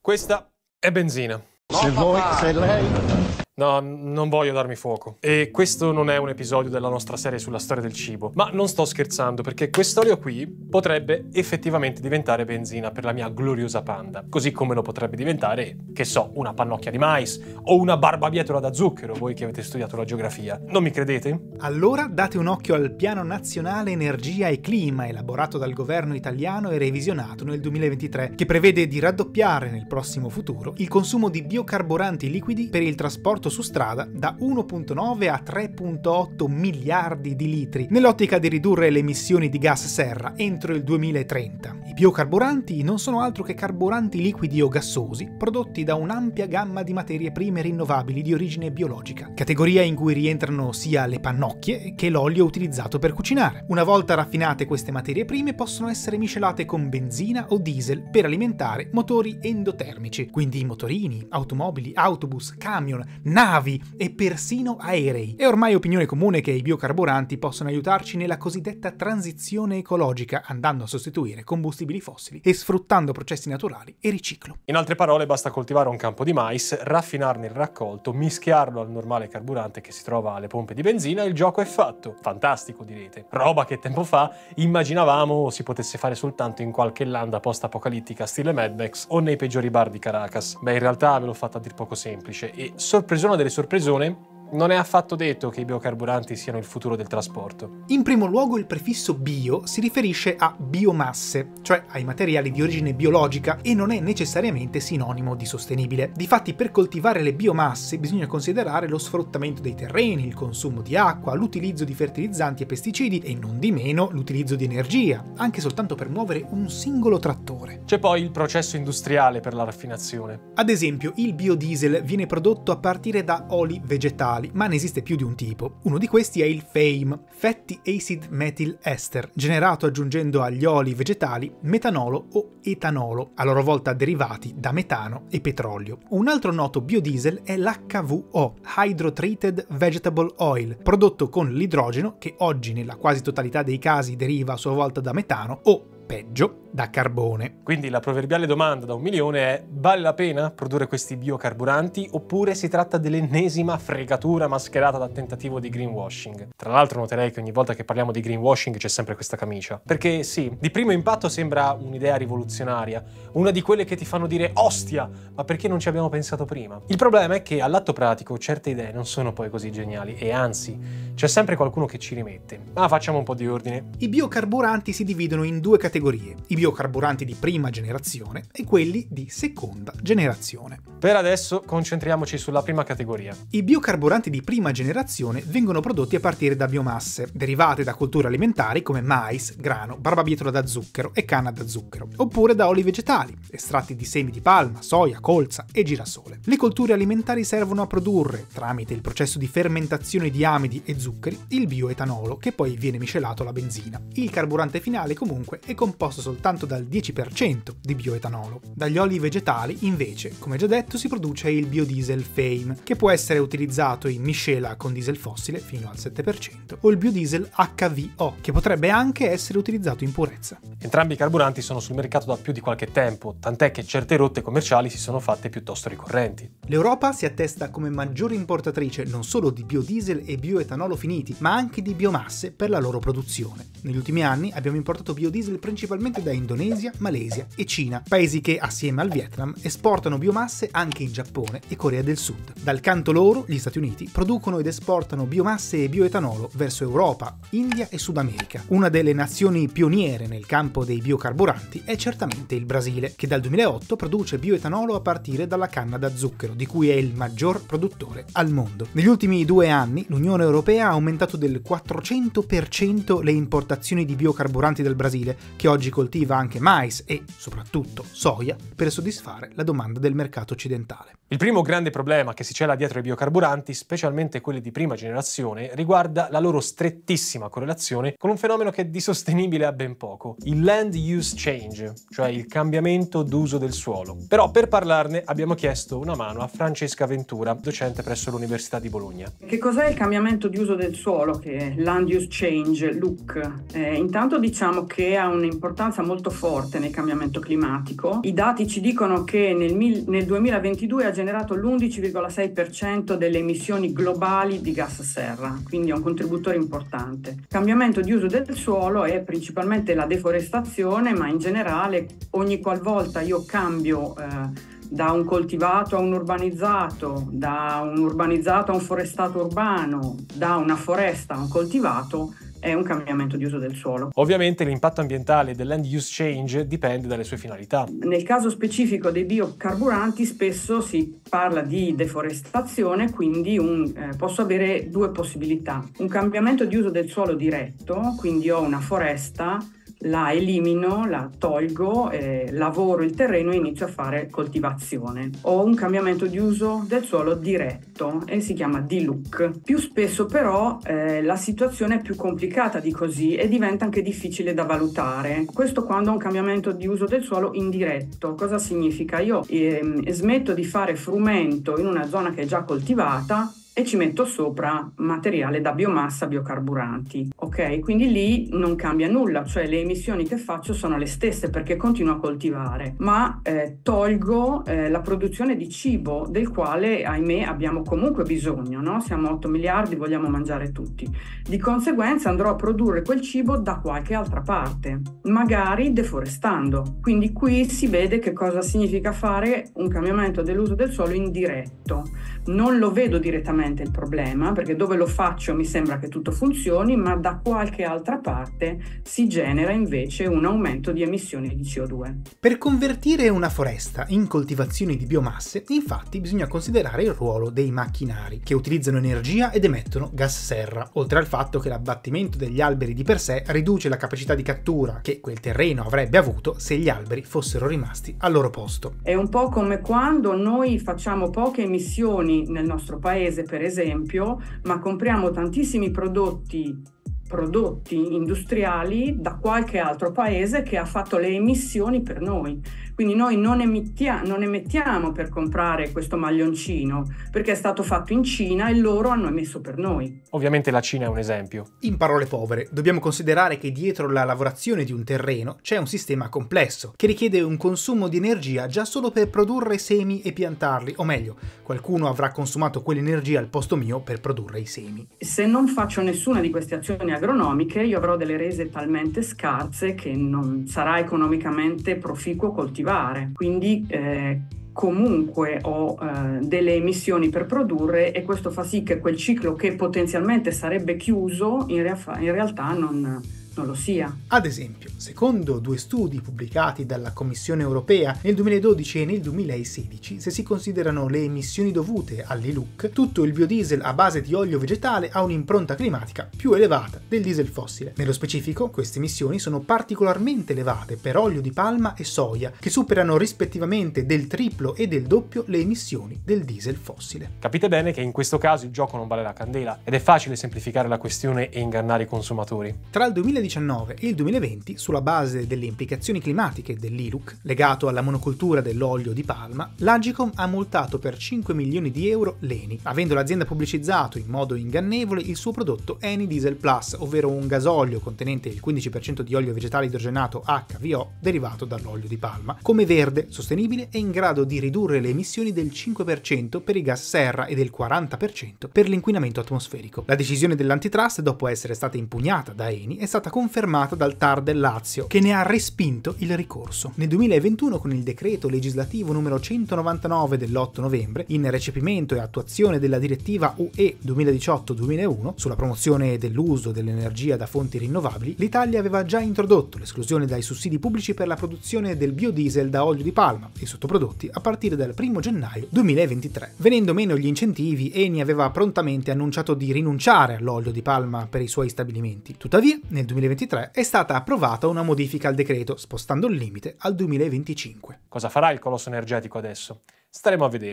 Questa è benzina. Se lei... No, non voglio darmi fuoco. E questo non è un episodio della nostra serie sulla storia del cibo. Ma non sto scherzando, perché quest'olio qui potrebbe effettivamente diventare benzina per la mia gloriosa Panda. Così come lo potrebbe diventare, che so, una pannocchia di mais o una barbabietola da zucchero, voi che avete studiato la geografia. Non mi credete? Allora date un occhio al Piano Nazionale Energia e Clima, elaborato dal governo italiano e revisionato nel 2023, che prevede di raddoppiare nel prossimo futuro il consumo di biocarburanti liquidi per il trasporto su strada da 1,9 a 3,8 miliardi di litri, nell'ottica di ridurre le emissioni di gas serra entro il 2030. I biocarburanti non sono altro che carburanti liquidi o gassosi prodotti da un'ampia gamma di materie prime rinnovabili di origine biologica, categoria in cui rientrano sia le pannocchie che l'olio utilizzato per cucinare. Una volta raffinate, queste materie prime possono essere miscelate con benzina o diesel per alimentare motori endotermici, quindi motorini, automobili, autobus, camion, navi e persino aerei. È ormai opinione comune che i biocarburanti possono aiutarci nella cosiddetta transizione ecologica, andando a sostituire combustibili fossili e sfruttando processi naturali e riciclo. In altre parole, basta coltivare un campo di mais, raffinarne il raccolto, mischiarlo al normale carburante che si trova alle pompe di benzina e il gioco è fatto. Fantastico, direte. Roba che tempo fa immaginavamo si potesse fare soltanto in qualche landa post-apocalittica stile Mad Max o nei peggiori bar di Caracas. Beh, in realtà ve l'ho fatta a dir poco semplice e sorpresona delle sorpresone, non è affatto detto che i biocarburanti siano il futuro del trasporto. In primo luogo il prefisso bio si riferisce a biomasse, cioè ai materiali di origine biologica, e non è necessariamente sinonimo di sostenibile. Difatti, per coltivare le biomasse bisogna considerare lo sfruttamento dei terreni, il consumo di acqua, l'utilizzo di fertilizzanti e pesticidi e non di meno l'utilizzo di energia, anche soltanto per muovere un singolo trattore. C'è poi il processo industriale per la raffinazione. Ad esempio, il biodiesel viene prodotto a partire da oli vegetali, ma ne esiste più di un tipo. Uno di questi è il FAME, Fatty Acid Methyl Ester, generato aggiungendo agli oli vegetali metanolo o etanolo, a loro volta derivati da metano e petrolio. Un altro noto biodiesel è l'HVO, Hydro Treated Vegetable Oil, prodotto con l'idrogeno che oggi nella quasi totalità dei casi deriva a sua volta da metano o, peggio, da carbone. Quindi la proverbiale domanda da 1 milione è: vale la pena produrre questi biocarburanti oppure si tratta dell'ennesima fregatura mascherata da tentativo di greenwashing? Tra l'altro noterei che ogni volta che parliamo di greenwashing c'è sempre questa camicia. Perché sì, di primo impatto sembra un'idea rivoluzionaria, una di quelle che ti fanno dire ostia, ma perché non ci abbiamo pensato prima? Il problema è che all'atto pratico certe idee non sono poi così geniali e anzi c'è sempre qualcuno che ci rimette. Ma facciamo un po' di ordine. I biocarburanti si dividono in due categorie: i biocarburanti di prima generazione e quelli di seconda generazione. Per adesso concentriamoci sulla prima categoria. I biocarburanti di prima generazione vengono prodotti a partire da biomasse, derivate da colture alimentari come mais, grano, barbabietola da zucchero e canna da zucchero, oppure da oli vegetali, estratti di semi di palma, soia, colza e girasole. Le colture alimentari servono a produrre, tramite il processo di fermentazione di amidi e zuccheri, il bioetanolo, che poi viene miscelato alla benzina. Il carburante finale, comunque, è composto soltanto dal 10% di bioetanolo. Dagli oli vegetali, invece, come già detto, si produce il biodiesel FAME, che può essere utilizzato in miscela con diesel fossile fino al 7%, o il biodiesel HVO, che potrebbe anche essere utilizzato in purezza. Entrambi i carburanti sono sul mercato da più di qualche tempo, tant'è che certe rotte commerciali si sono fatte piuttosto ricorrenti. L'Europa si attesta come maggiore importatrice non solo di biodiesel e bioetanolo finiti, ma anche di biomasse per la loro produzione. Negli ultimi anni abbiamo importato biodiesel principalmente da Indonesia, Malesia e Cina, paesi che, assieme al Vietnam, esportano biomasse anche in Giappone e Corea del Sud. Dal canto loro, gli Stati Uniti producono ed esportano biomasse e bioetanolo verso Europa, India e Sud America. Una delle nazioni pioniere nel campo dei biocarburanti è certamente il Brasile, che dal 2008 produce bioetanolo a partire dalla canna da zucchero, di cui è il maggior produttore al mondo. Negli ultimi 2 anni l'Unione Europea ha aumentato del 400% le importazioni di biocarburanti dal Brasile, che oggi coltiva anche mais e, soprattutto, soia per soddisfare la domanda del mercato occidentale. Il primo grande problema che si cela dietro ai biocarburanti, specialmente quelli di prima generazione, riguarda la loro strettissima correlazione con un fenomeno che di sostenibile ha ben poco, il land use change, cioè il cambiamento d'uso del suolo. Però per parlarne abbiamo chiesto una mano a Francesca Ventura, docente presso l'Università di Bologna. Che cos'è il cambiamento di uso del suolo, che è land use change, LUC? Intanto diciamo che ha un un'importanza molto forte nel cambiamento climatico. I dati ci dicono che nel 2022 ha generato l'11,6% delle emissioni globali di gas serra, quindi è un contributore importante. Il cambiamento di uso del suolo è principalmente la deforestazione, ma in generale ogni qualvolta io cambio da un coltivato a un urbanizzato, da un urbanizzato a un forestato urbano, da una foresta a un coltivato, è un cambiamento di uso del suolo. Ovviamente l'impatto ambientale del land use change dipende dalle sue finalità. Nel caso specifico dei biocarburanti spesso si parla di deforestazione, quindi posso avere due possibilità. Un cambiamento di uso del suolo diretto, quindi ho una foresta, la elimino, la tolgo, lavoro il terreno e inizio a fare coltivazione. Ho un cambiamento di uso del suolo diretto e si chiama DLUC. Più spesso però la situazione è più complicata di così e diventa anche difficile da valutare. Questo quando ho un cambiamento di uso del suolo indiretto. Cosa significa? Io smetto di fare frumento in una zona che è già coltivata e ci metto sopra materiale da biomassa, biocarburanti, ok? Quindi lì non cambia nulla, cioè le emissioni che faccio sono le stesse perché continuo a coltivare, ma tolgo la produzione di cibo del quale, ahimè, abbiamo comunque bisogno, no? Siamo 8 miliardi, vogliamo mangiare tutti. Di conseguenza andrò a produrre quel cibo da qualche altra parte, magari deforestando. Quindi qui si vede che cosa significa fare un cambiamento dell'uso del suolo indiretto. Non lo vedo direttamente il problema, perché dove lo faccio mi sembra che tutto funzioni, ma da qualche altra parte si genera invece un aumento di emissioni di CO2. Per convertire una foresta in coltivazioni di biomasse, infatti, bisogna considerare il ruolo dei macchinari, che utilizzano energia ed emettono gas serra, oltre al fatto che l'abbattimento degli alberi di per sé riduce la capacità di cattura che quel terreno avrebbe avuto se gli alberi fossero rimasti al loro posto. È un po' come quando noi facciamo poche emissioni nel nostro paese, per esempio, ma compriamo tantissimi prodotti industriali da qualche altro paese che ha fatto le emissioni per noi. Quindi noi non emettiamo per comprare questo maglioncino, perché è stato fatto in Cina e loro hanno emesso per noi. Ovviamente la Cina è un esempio. In parole povere, dobbiamo considerare che dietro la lavorazione di un terreno c'è un sistema complesso, che richiede un consumo di energia già solo per produrre semi e piantarli, o meglio, qualcuno avrà consumato quell'energia al posto mio per produrre i semi. Se non faccio nessuna di queste azioni agronomiche, io avrò delle rese talmente scarse che non sarà economicamente proficuo coltivare. Quindi comunque ho delle emissioni per produrre e questo fa sì che quel ciclo che potenzialmente sarebbe chiuso in realtà non lo sia. Ad esempio, secondo due studi pubblicati dalla Commissione europea nel 2012 e nel 2016, se si considerano le emissioni dovute all'ILUC, tutto il biodiesel a base di olio vegetale ha un'impronta climatica più elevata del diesel fossile. Nello specifico, queste emissioni sono particolarmente elevate per olio di palma e soia, che superano rispettivamente del triplo e del doppio le emissioni del diesel fossile. Capite bene che in questo caso il gioco non vale la candela ed è facile semplificare la questione e ingannare i consumatori. Tra il 2019 e il 2020, sulla base delle implicazioni climatiche dell'ILUC, legato alla monocultura dell'olio di palma, l'Agcom ha multato per 5 milioni di euro l'ENI, avendo l'azienda pubblicizzato in modo ingannevole il suo prodotto Eni Diesel Plus, ovvero un gasolio contenente il 15% di olio vegetale idrogenato HVO derivato dall'olio di palma, come verde, sostenibile e in grado di ridurre le emissioni del 5% per i gas serra e del 40% per l'inquinamento atmosferico. La decisione dell'antitrust, dopo essere stata impugnata da Eni, è stata confermata dal TAR del Lazio, che ne ha respinto il ricorso. Nel 2021, con il decreto legislativo numero 199 dell'8 novembre, in recepimento e attuazione della direttiva UE 2018-2001 sulla promozione dell'uso dell'energia da fonti rinnovabili, l'Italia aveva già introdotto l'esclusione dai sussidi pubblici per la produzione del biodiesel da olio di palma e sottoprodotti a partire dal 1 gennaio 2023. Venendo meno gli incentivi, Eni aveva prontamente annunciato di rinunciare all'olio di palma per i suoi stabilimenti. Tuttavia, nel 2023 è stata approvata una modifica al decreto, spostando il limite al 2025. Cosa farà il colosso energetico adesso? Staremo a vedere.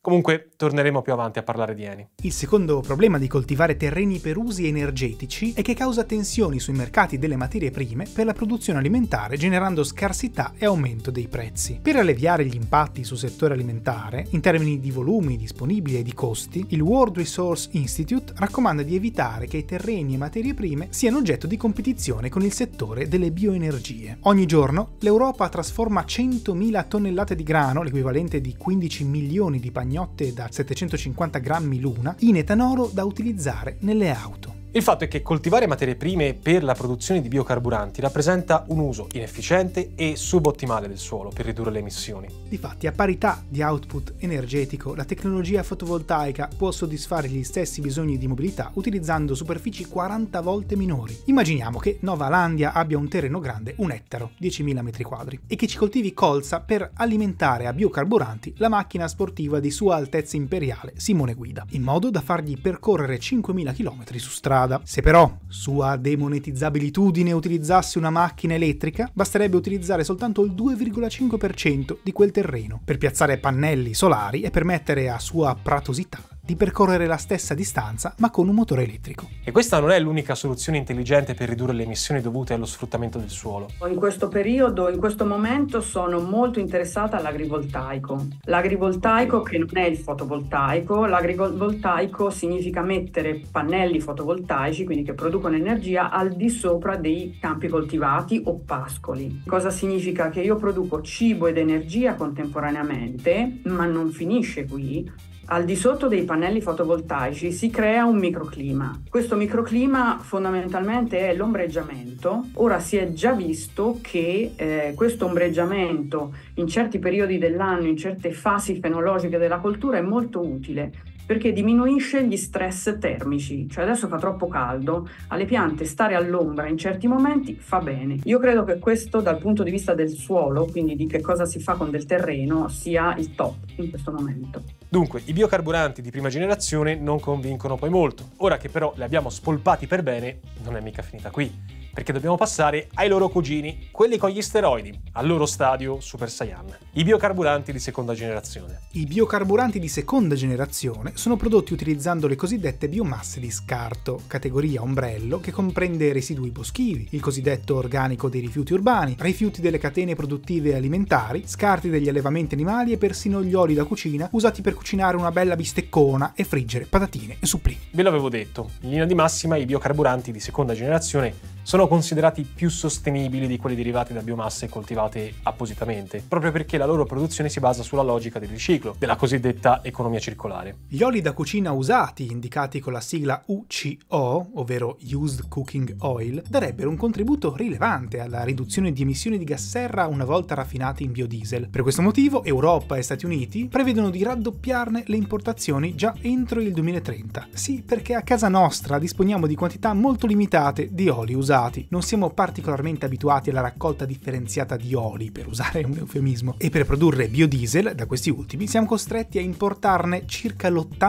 Comunque torneremo più avanti a parlare di Eni. Il secondo problema di coltivare terreni per usi energetici è che causa tensioni sui mercati delle materie prime per la produzione alimentare, generando scarsità e aumento dei prezzi. Per alleviare gli impatti sul settore alimentare, in termini di volumi disponibili e di costi, il World Resource Institute raccomanda di evitare che i terreni e materie prime siano oggetto di competizione con il settore delle bioenergie. Ogni giorno l'Europa trasforma 100.000 tonnellate di grano, l'equivalente di 15 milioni di pagnotte da 750 grammi l'una, in etanolo da utilizzare nelle auto. Il fatto è che coltivare materie prime per la produzione di biocarburanti rappresenta un uso inefficiente e subottimale del suolo per ridurre le emissioni. Difatti, a parità di output energetico, la tecnologia fotovoltaica può soddisfare gli stessi bisogni di mobilità utilizzando superfici 40 volte minori. Immaginiamo che Nova Landia abbia un terreno grande 1 ettaro, 10.000 metri quadri, e che ci coltivi colza per alimentare a biocarburanti la macchina sportiva di Sua Altezza Imperiale Simone Guida, in modo da fargli percorrere 5.000 km su strada. Se però sua demonetizzabilitudine utilizzasse una macchina elettrica, basterebbe utilizzare soltanto il 2,5% di quel terreno per piazzare pannelli solari e permettere a sua pratosità di percorrere la stessa distanza ma con un motore elettrico. E questa non è l'unica soluzione intelligente per ridurre le emissioni dovute allo sfruttamento del suolo. In questo periodo, in questo momento, sono molto interessata all'agrivoltaico. L'agrivoltaico che non è il fotovoltaico, l'agrivoltaico significa mettere pannelli fotovoltaici, quindi che producono energia, al di sopra dei campi coltivati o pascoli. Cosa significa? Che io produco cibo ed energia contemporaneamente, ma non finisce qui. Al di sotto dei pannelli fotovoltaici si crea un microclima. Questo microclima fondamentalmente è l'ombreggiamento. Ora si è già visto che questo ombreggiamento in certi periodi dell'anno, in certe fasi fenologiche della coltura, è molto utile perché diminuisce gli stress termici. Cioè adesso fa troppo caldo, alle piante stare all'ombra in certi momenti fa bene. Io credo che questo dal punto di vista del suolo, quindi di che cosa si fa con del terreno, sia il top in questo momento. Dunque, i biocarburanti di prima generazione non convincono poi molto. Ora che però li abbiamo spolpati per bene, non è mica finita qui, perché dobbiamo passare ai loro cugini, quelli con gli steroidi, al loro stadio Super Saiyan, i biocarburanti di seconda generazione. I biocarburanti di seconda generazione sono prodotti utilizzando le cosiddette biomasse di scarto, categoria ombrello che comprende residui boschivi, il cosiddetto organico dei rifiuti urbani, rifiuti delle catene produttive alimentari, scarti degli allevamenti animali e persino gli oli da cucina usati per cucinare una bella bisteccona e friggere patatine e supplì. Ve l'avevo detto, in linea di massima i biocarburanti di seconda generazione sono considerati più sostenibili di quelli derivati da biomasse coltivate appositamente, proprio perché la loro produzione si basa sulla logica del riciclo, della cosiddetta economia circolare. Gli oli da cucina usati, indicati con la sigla UCO, ovvero Used Cooking Oil, darebbero un contributo rilevante alla riduzione di emissioni di gas serra una volta raffinati in biodiesel. Per questo motivo Europa e Stati Uniti prevedono di raddoppiarne le importazioni già entro il 2030. Sì, perché a casa nostra disponiamo di quantità molto limitate di oli usati. Non siamo particolarmente abituati alla raccolta differenziata di oli, per usare un eufemismo, e per produrre biodiesel da questi ultimi siamo costretti a importarne circa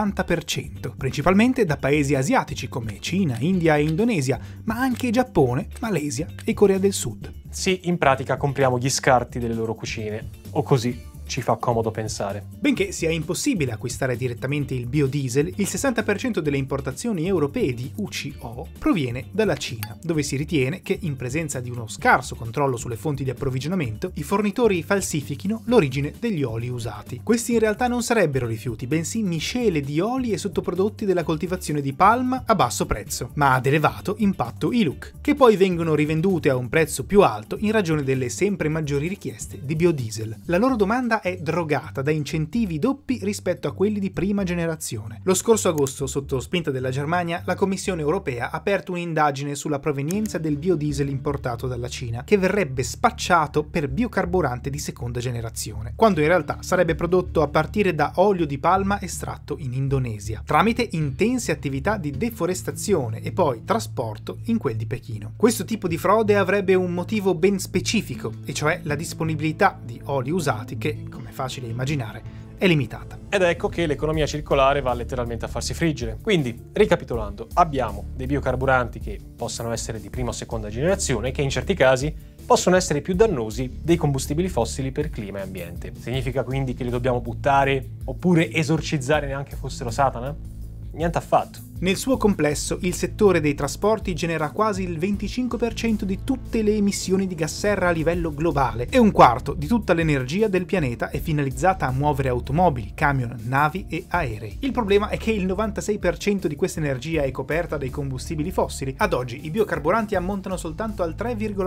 l'80%, principalmente da paesi asiatici come Cina, India e Indonesia, ma anche Giappone, Malesia e Corea del Sud. Sì, in pratica compriamo gli scarti delle loro cucine, o così ci fa comodo pensare. Benché sia impossibile acquistare direttamente il biodiesel, il 60% delle importazioni europee di UCO proviene dalla Cina, dove si ritiene che, in presenza di uno scarso controllo sulle fonti di approvvigionamento, i fornitori falsifichino l'origine degli oli usati. Questi in realtà non sarebbero rifiuti, bensì miscele di oli e sottoprodotti della coltivazione di palma a basso prezzo, ma ad elevato impatto ILUC, che poi vengono rivendute a un prezzo più alto in ragione delle sempre maggiori richieste di biodiesel. La loro domanda è drogata da incentivi doppi rispetto a quelli di prima generazione. Lo scorso agosto, sotto spinta della Germania, la Commissione europea ha aperto un'indagine sulla provenienza del biodiesel importato dalla Cina, che verrebbe spacciato per biocarburante di seconda generazione, quando in realtà sarebbe prodotto a partire da olio di palma estratto in Indonesia, tramite intense attività di deforestazione e poi trasporto in quel di Pechino. Questo tipo di frode avrebbe un motivo ben specifico, e cioè la disponibilità di oli usati che, come è facile immaginare, è limitata. Ed ecco che l'economia circolare va letteralmente a farsi friggere. Quindi, ricapitolando, abbiamo dei biocarburanti che possano essere di prima o seconda generazione che in certi casi possono essere più dannosi dei combustibili fossili per clima e ambiente. Significa quindi che li dobbiamo buttare oppure esorcizzare neanche fossero Satana? Niente affatto. Nel suo complesso, il settore dei trasporti genera quasi il 25% di tutte le emissioni di gas serra a livello globale e un quarto di tutta l'energia del pianeta è finalizzata a muovere automobili, camion, navi e aerei. Il problema è che il 96% di questa energia è coperta dai combustibili fossili. Ad oggi i biocarburanti ammontano soltanto al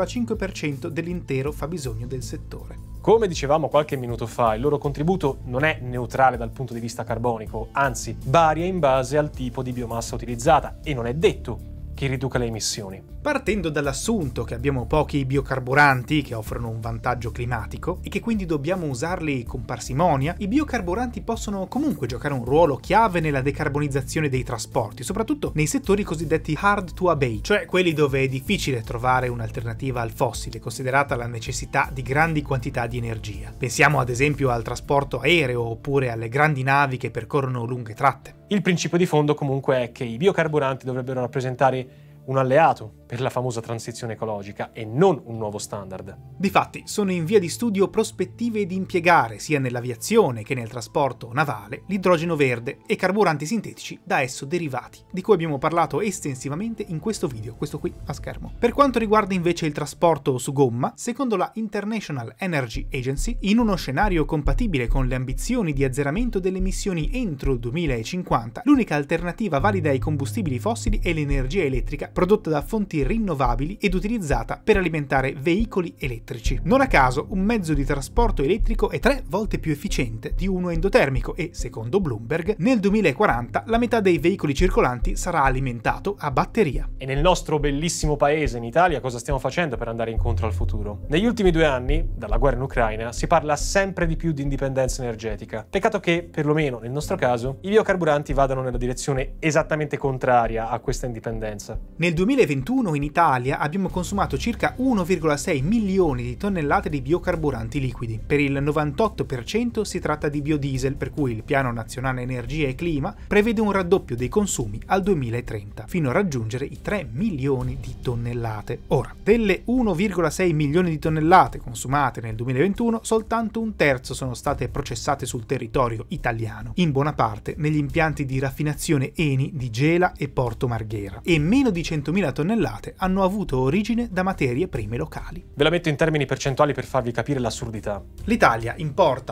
3,5% dell'intero fabbisogno del settore. Come dicevamo qualche minuto fa, il loro contributo non è neutrale dal punto di vista carbonico, anzi varia in base al tipo di biomassa utilizzata e non è detto che riduca le emissioni. Partendo dall'assunto che abbiamo pochi biocarburanti che offrono un vantaggio climatico e che quindi dobbiamo usarli con parsimonia, i biocarburanti possono comunque giocare un ruolo chiave nella decarbonizzazione dei trasporti, soprattutto nei settori cosiddetti hard to abate, cioè quelli dove è difficile trovare un'alternativa al fossile, considerata la necessità di grandi quantità di energia. Pensiamo ad esempio al trasporto aereo oppure alle grandi navi che percorrono lunghe tratte. Il principio di fondo comunque è che i biocarburanti dovrebbero rappresentare un alleato per la famosa transizione ecologica e non un nuovo standard. Difatti, sono in via di studio prospettive di impiegare, sia nell'aviazione che nel trasporto navale, l'idrogeno verde e carburanti sintetici da esso derivati, di cui abbiamo parlato estensivamente in questo video, questo qui a schermo. Per quanto riguarda invece il trasporto su gomma, secondo la International Energy Agency, in uno scenario compatibile con le ambizioni di azzeramento delle emissioni entro il 2050, l'unica alternativa valida ai combustibili fossili è l'energia elettrica prodotta da fonti rinnovabili ed utilizzata per alimentare veicoli elettrici. Non a caso, un mezzo di trasporto elettrico è 3 volte più efficiente di uno endotermico e, secondo Bloomberg, nel 2040 la metà dei veicoli circolanti sarà alimentato a batteria. E nel nostro bellissimo paese, in Italia, cosa stiamo facendo per andare incontro al futuro? Negli ultimi 2 anni, dalla guerra in Ucraina, si parla sempre di più di indipendenza energetica. Peccato che, perlomeno nel nostro caso, i biocarburanti vadano nella direzione esattamente contraria a questa indipendenza. Nel 2021 in Italia abbiamo consumato circa 1,6 milioni di tonnellate di biocarburanti liquidi. Per il 98% si tratta di biodiesel, per cui il Piano Nazionale Energia e Clima prevede un raddoppio dei consumi al 2030, fino a raggiungere i 3 milioni di tonnellate. Ora, delle 1,6 milioni di tonnellate consumate nel 2021, soltanto un terzo sono state processate sul territorio italiano, in buona parte negli impianti di raffinazione Eni di Gela e Porto Marghera, e meno di 100.000 tonnellate hanno avuto origine da materie prime locali. Ve la metto in termini percentuali per farvi capire l'assurdità. L'Italia importa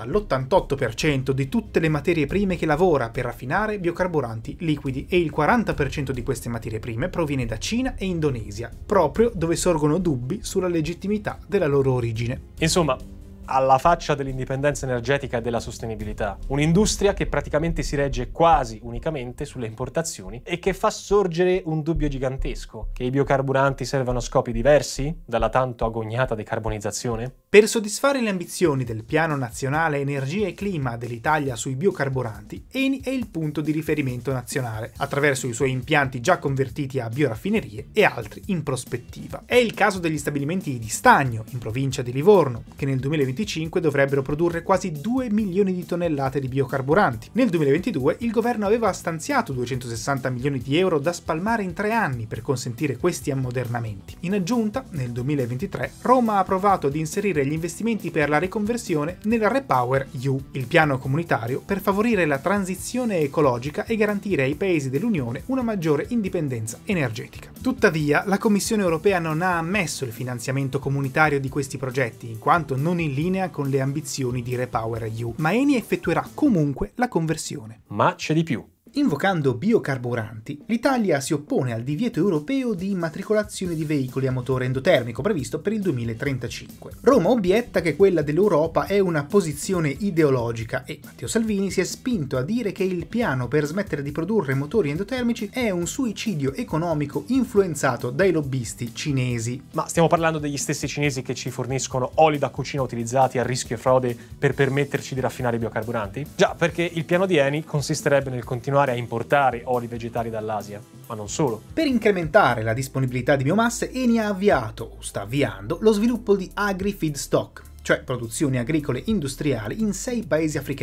l'88% di tutte le materie prime che lavora per raffinare biocarburanti liquidi e il 40% di queste materie prime proviene da Cina e Indonesia, proprio dove sorgono dubbi sulla legittimità della loro origine. Insomma, alla faccia dell'indipendenza energetica e della sostenibilità. Un'industria che praticamente si regge quasi unicamente sulle importazioni e che fa sorgere un dubbio gigantesco: che i biocarburanti servano a scopi diversi dalla tanto agognata decarbonizzazione? Per soddisfare le ambizioni del Piano Nazionale Energia e Clima dell'Italia sui biocarburanti, Eni è il punto di riferimento nazionale, attraverso i suoi impianti già convertiti a bioraffinerie e altri in prospettiva. È il caso degli stabilimenti di Stagno, in provincia di Livorno, che nel 2025 dovrebbero produrre quasi 2 milioni di tonnellate di biocarburanti. Nel 2022 il governo aveva stanziato 260 milioni di euro da spalmare in 3 anni per consentire questi ammodernamenti. In aggiunta, nel 2023, Roma ha approvato di inserire gli investimenti per la riconversione nel REPowerEU, il piano comunitario per favorire la transizione ecologica e garantire ai paesi dell'Unione una maggiore indipendenza energetica. Tuttavia, la Commissione europea non ha ammesso il finanziamento comunitario di questi progetti, in quanto non in linea con le ambizioni di REPowerEU, ma Eni effettuerà comunque la conversione. Ma c'è di più. Invocando biocarburanti, l'Italia si oppone al divieto europeo di immatricolazione di veicoli a motore endotermico previsto per il 2035. Roma obietta che quella dell'Europa è una posizione ideologica e Matteo Salvini si è spinto a dire che il piano per smettere di produrre motori endotermici è un suicidio economico influenzato dai lobbisti cinesi. Ma stiamo parlando degli stessi cinesi che ci forniscono oli da cucina utilizzati a rischio e frode per permetterci di raffinare i biocarburanti? Già, perché il piano di Eni consisterebbe nel continuare a importare oli vegetali dall'Asia, ma non solo. Per incrementare la disponibilità di biomasse, Eni ha avviato, o sta avviando, lo sviluppo di agri-feedstock, cioè produzioni agricole industriali in 6 paesi africani.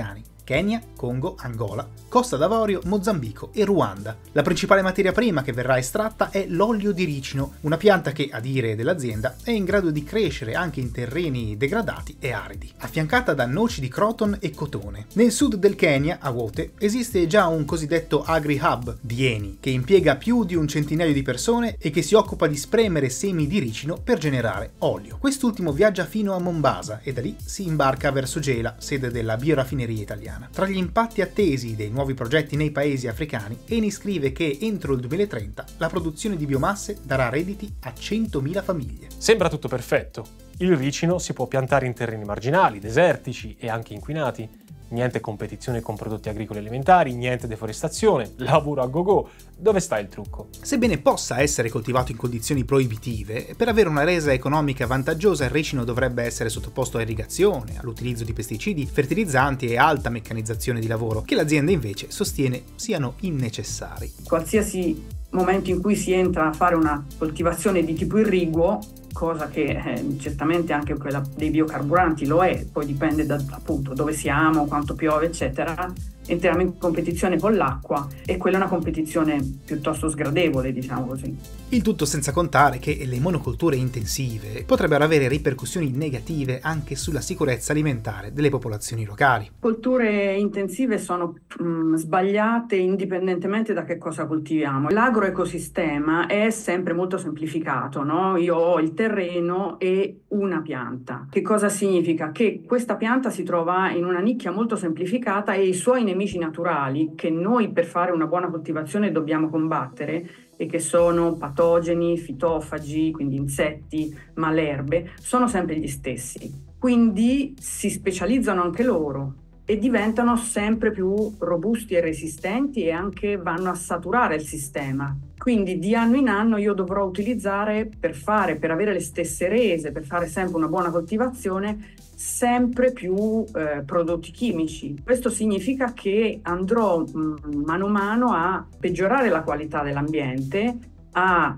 Kenya, Congo, Angola, Costa d'Avorio, Mozambico e Ruanda. La principale materia prima che verrà estratta è l'olio di ricino, una pianta che, a dire dell'azienda, è in grado di crescere anche in terreni degradati e aridi, affiancata da noci di croton e cotone. Nel sud del Kenya, a Wote, esiste già un cosiddetto agri-hub di Eni, che impiega più di un centinaio di persone e che si occupa di spremere semi di ricino per generare olio. Quest'ultimo viaggia fino a Mombasa e da lì si imbarca verso Gela, sede della bioraffineria italiana. Tra gli impatti attesi dei nuovi progetti nei paesi africani, Eni scrive che entro il 2030 la produzione di biomasse darà redditi a 100.000 famiglie. Sembra tutto perfetto. Il ricino si può piantare in terreni marginali, desertici e anche inquinati. Niente competizione con prodotti agricoli alimentari, niente deforestazione, lavoro a go-go. Dove sta il trucco? Sebbene possa essere coltivato in condizioni proibitive, per avere una resa economica vantaggiosa il ricino dovrebbe essere sottoposto a irrigazione, all'utilizzo di pesticidi, fertilizzanti e alta meccanizzazione di lavoro, che l'azienda invece sostiene siano innecessari. Qualsiasi momento in cui si entra a fare una coltivazione di tipo irriguo, cosa che certamente anche quella dei biocarburanti lo è, poi dipende da appunto dove siamo, quanto piove, eccetera, entriamo in competizione con l'acqua e quella è una competizione piuttosto sgradevole, diciamo così. Il tutto senza contare che le monocolture intensive potrebbero avere ripercussioni negative anche sulla sicurezza alimentare delle popolazioni locali. Colture intensive sono sbagliate indipendentemente da che cosa coltiviamo. L'agroecosistema è sempre molto semplificato, no? Io ho il terreno e una pianta. Che cosa significa? Che questa pianta si trova in una nicchia molto semplificata e i suoi nemici naturali, che noi per fare una buona coltivazione dobbiamo combattere, e che sono patogeni, fitofagi, quindi insetti, malerbe, sono sempre gli stessi. Quindi si specializzano anche loro e diventano sempre più robusti e resistenti e anche vanno a saturare il sistema. Quindi di anno in anno io dovrò utilizzare per avere le stesse rese, per fare sempre una buona coltivazione, sempre più prodotti chimici. Questo significa che andrò mano a mano a peggiorare la qualità dell'ambiente, a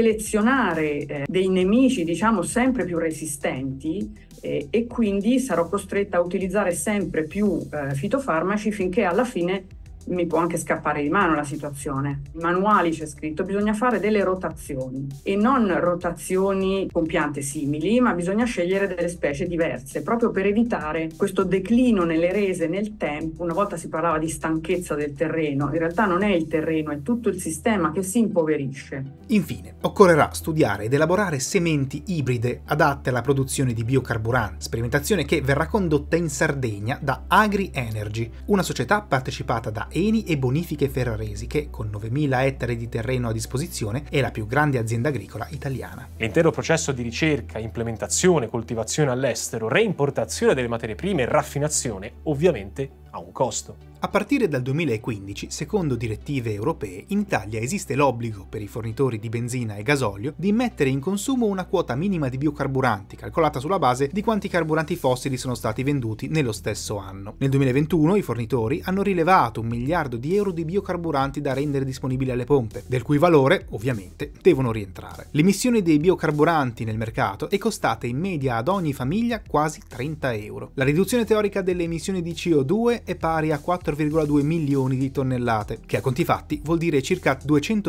selezionare dei nemici, diciamo, sempre più resistenti e quindi sarò costretta a utilizzare sempre più fitofarmaci finché alla fine mi può anche scappare di mano la situazione. Nei manuali c'è scritto che bisogna fare delle rotazioni e non rotazioni con piante simili, ma bisogna scegliere delle specie diverse proprio per evitare questo declino nelle rese nel tempo. Una volta si parlava di stanchezza del terreno, in realtà non è il terreno, è tutto il sistema che si impoverisce. Infine, occorrerà studiare ed elaborare sementi ibride adatte alla produzione di biocarburanti, sperimentazione che verrà condotta in Sardegna da Agri Energy, una società partecipata da Eni e Bonifiche Ferraresi che, con 9.000 ettari di terreno a disposizione, è la più grande azienda agricola italiana. L'intero processo di ricerca, implementazione, coltivazione all'estero, reimportazione delle materie prime e raffinazione ovviamente ha un costo. A partire dal 2015, secondo direttive europee, in Italia esiste l'obbligo per i fornitori di benzina e gasolio di mettere in consumo una quota minima di biocarburanti, calcolata sulla base di quanti carburanti fossili sono stati venduti nello stesso anno. Nel 2021 i fornitori hanno rilevato 1 miliardo di euro di biocarburanti da rendere disponibili alle pompe, del cui valore, ovviamente, devono rientrare. L'emissione dei biocarburanti nel mercato è costata in media ad ogni famiglia quasi 30 euro. La riduzione teorica delle emissioni di CO2 è pari a 4,2 milioni di tonnellate, che a conti fatti vuol dire circa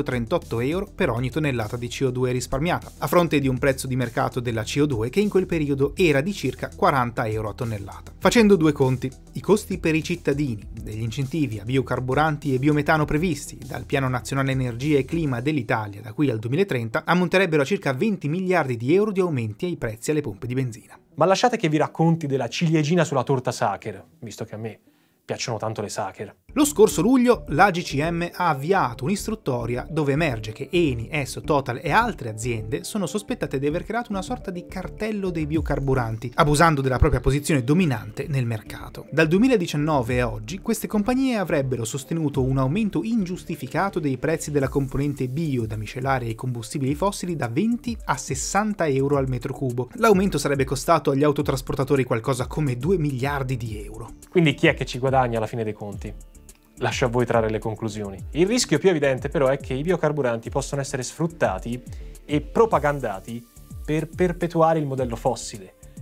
238 euro per ogni tonnellata di CO2 risparmiata, a fronte di un prezzo di mercato della CO2 che in quel periodo era di circa 40 euro a tonnellata. Facendo due conti, i costi per i cittadini degli incentivi a biocarburanti e biometano previsti dal Piano Nazionale Energia e Clima dell'Italia da qui al 2030 ammonterebbero a circa 20 miliardi di euro di aumenti ai prezzi alle pompe di benzina. Ma lasciate che vi racconti della ciliegina sulla torta Sacher, visto che a me piacciono tanto le Sacher. Lo scorso luglio l'AGCM ha avviato un'istruttoria dove emerge che Eni, Esso, Total e altre aziende sono sospettate di aver creato una sorta di cartello dei biocarburanti, abusando della propria posizione dominante nel mercato. Dal 2019 a oggi queste compagnie avrebbero sostenuto un aumento ingiustificato dei prezzi della componente bio da miscelare ai combustibili fossili da 20 a 60 euro al metro cubo. L'aumento sarebbe costato agli autotrasportatori qualcosa come 2 miliardi di euro. Quindi chi è che ci guadagna alla fine dei conti? Lascio a voi trarre le conclusioni. Il rischio più evidente però è che i biocarburanti possono essere sfruttati e propagandati per perpetuare il modello fossile,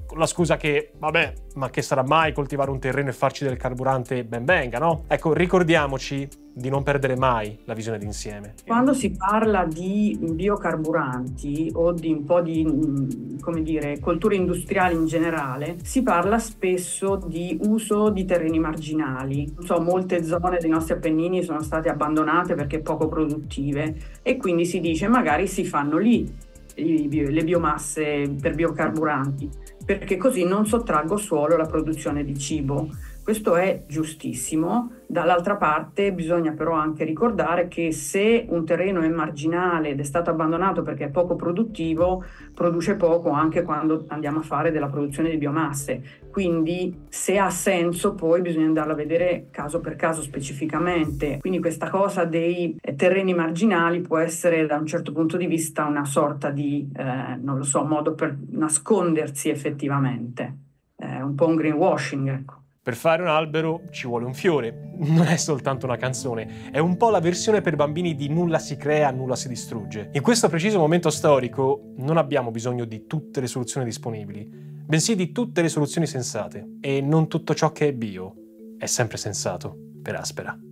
con la scusa che, vabbè, ma che sarà mai coltivare un terreno e farci del carburante ben venga, no? Ecco, ricordiamoci di non perdere mai la visione d'insieme. Quando si parla di biocarburanti o di un po' di, come dire, colture industriali in generale, si parla spesso di uso di terreni marginali. Non so, molte zone dei nostri Appennini sono state abbandonate perché poco produttive e quindi si dice magari si fanno lì le biomasse per biocarburanti, perché così non sottraggo suolo alla produzione di cibo. Questo è giustissimo. Dall'altra parte bisogna però anche ricordare che se un terreno è marginale ed è stato abbandonato perché è poco produttivo, produce poco anche quando andiamo a fare della produzione di biomasse. Quindi se ha senso poi bisogna andarlo a vedere caso per caso specificamente. Quindi questa cosa dei terreni marginali può essere da un certo punto di vista una sorta di, non lo so, modo per nascondersi effettivamente. Un po' un greenwashing, ecco. Per fare un albero ci vuole un fiore, non è soltanto una canzone, è un po' la versione per bambini di nulla si crea, nulla si distrugge. In questo preciso momento storico non abbiamo bisogno di tutte le soluzioni disponibili, bensì di tutte le soluzioni sensate. E non tutto ciò che è bio è sempre sensato per Aspera.